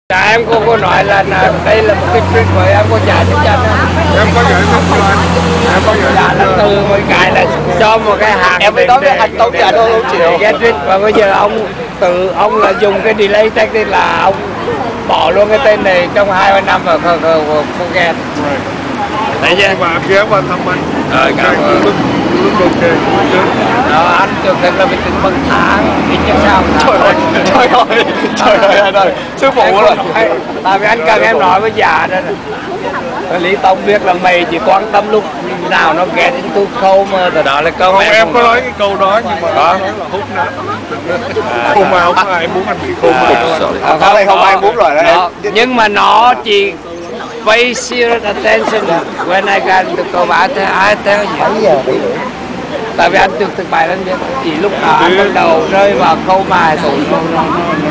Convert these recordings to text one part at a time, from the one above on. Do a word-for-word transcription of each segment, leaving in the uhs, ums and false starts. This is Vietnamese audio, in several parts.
Dạ, em cô cô nói là, là đây là một cái trick của em có giải thích cho anh. Em có giải thích cho anh. Em có giải Dạ thích là cho từ một cái là cho một cái hàng em mới nói với anh tốn trả đô luôn chịu. Get trick và bây giờ ông tự ông là dùng cái delay technique là ông bỏ luôn cái tên này trong hai ba năm và không không get. Đấy chứ. Và em ghé qua thăm anh. Rồi cảm ơn. Lúc lúc ok. Đó, anh tưởng thật là mình tính bằng tháng ít chứ sao. Trời ơi, trời ơi, trời ơi anh ơi, sư phụ rồi. Tại vì anh cần em nói với già đó. Lý Tông biết là mày chỉ quan tâm lúc nào nó ghét đến tu khâu mà từ đó là câu Không, em, em có nói cái câu đó nhưng mà đó nói là hút nát. Không mà không ai muốn anh bị khùng mà. À, không, đây không ai muốn rồi đó em. Nhưng mà nó chỉ pay serious attention when I got into câu I I tell you. Tại vì anh được thực bài lên biết chỉ lúc nào anh bắt đầu rơi vào câu mà tụi nó nó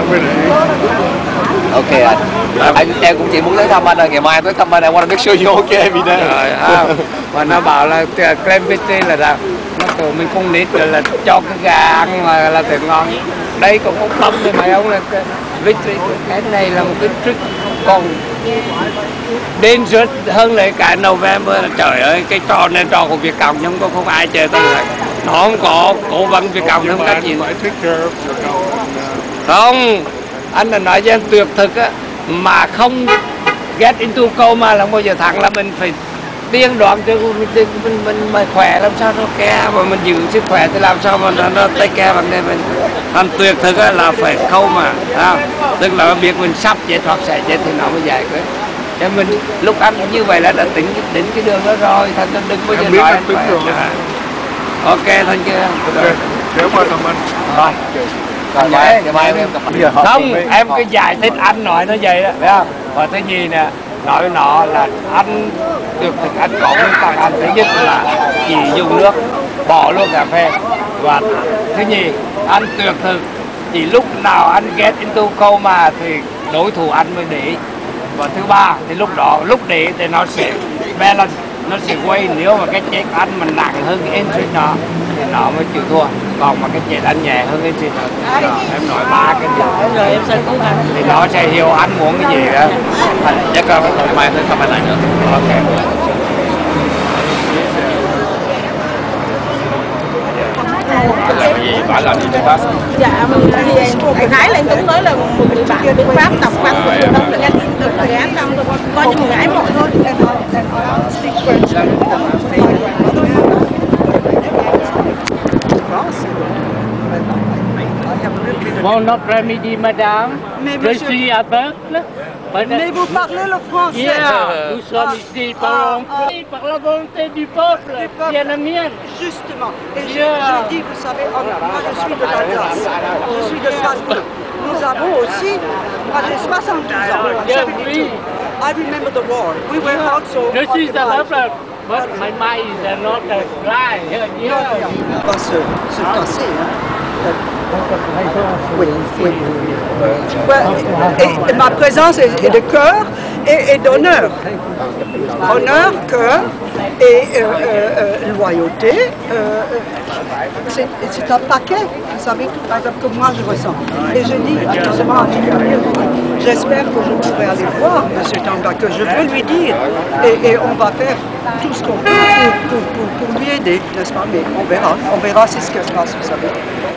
Ok anh. anh em cũng chỉ muốn tới thăm anh rồi, ngày mai tới thăm anh. I want to make sure you okay every day. rồi à, và nó bảo là clementi là là nó tụi mình không nít rồi là cho cái gà ăn mà là tiền ngon. Đây còn không tâm thì mày ông là victory, cái này là một cái trick còn dangerous hơn lại cả November. Trời ơi, cái trò này trò của Việt Cộng nhưng có không ai chơi tôi lại nó không có cố vấn Việt Cộng không có gì không. Anh là nói cho em tuyệt thực á, mà không get into câu mà là bao giờ thắng là mình phải tiên đoán cho mình mình, mình, mình, mình khỏe làm sao nó ke mà mình giữ sức khỏe thì làm sao mà nó, nó tay ke bằng đây mình. Anh tuyệt thực á là phải khâu mà à, tức là biết mình sắp chết hoặc sẽ chết thì nó mới giải quyết. Cho mình lúc anh như vậy là đã tính đến cái đường đó rồi, thành ra đừng bao giờ nói anh phải. À. Ok, thanh kia. Ok, kéo qua thăm anh. Rồi. Ngày mai, ngày mai em gặp anh. Không, em cứ giải thích anh nói nó vậy đó, phải không? Và thứ nhì nè, nói với nó là anh được thực anh có nguyên tắc anh thứ nhất là chỉ dùng nước, bỏ luôn cà phê. Và thứ nhì, anh tuyệt thực chỉ lúc nào anh get into câu mà thì đối thủ anh mới để ý. Và thứ ba thì lúc đó, lúc để thì nó sẽ balance, nó sẽ quay. Nếu mà cái chết anh mà nặng hơn cái entry nó thì nó mới chịu thua, còn mà cái chết anh nhẹ hơn cái entry nó đó, em nói ba cái gì rồi em sẽ cố gắng thì nó sẽ hiểu anh muốn cái gì đó. Chắc là ngày mai tới thăm anh lại nữa. Ok. Làm cái gì bạn làm gì đi Pháp? Dạ, mình thì Thái lên Tuấn nói là một người bạn tiếng Pháp đọc văn của tôi là anh được dự án trong coi như một gái một thôi. Bon après-midi, madame. Je suis aveugle. Mais vous parlez le français. Yeah, nous sommes ici par, par la volonté du peuple, qui est la mienne. Justement. Et je, je dis, vous savez, moi je suis de l'Alsace, je suis de Strasbourg. Nous avons aussi, moi j'ai soixante-douze ans. Yeah, oui. I remember the war. We were also. Je suis aveugle, but my mind is not dry. Yeah. On va se, se casser. Hein. Oui, oui. Et, et ma présence est, est de cœur et, et d'honneur. Honneur, cœur et euh, euh, loyauté. Euh, c'est un paquet, vous savez, que moi je ressens. Et je dis justement à Julien, j'espère que je pourrai aller voir M. Tamba, que je veux lui dire. Et, et on va faire tout ce qu'on peut pour, pour, pour, pour lui aider, n'est-ce pas? Mais on verra, on verra si ce qui se passe, vous savez.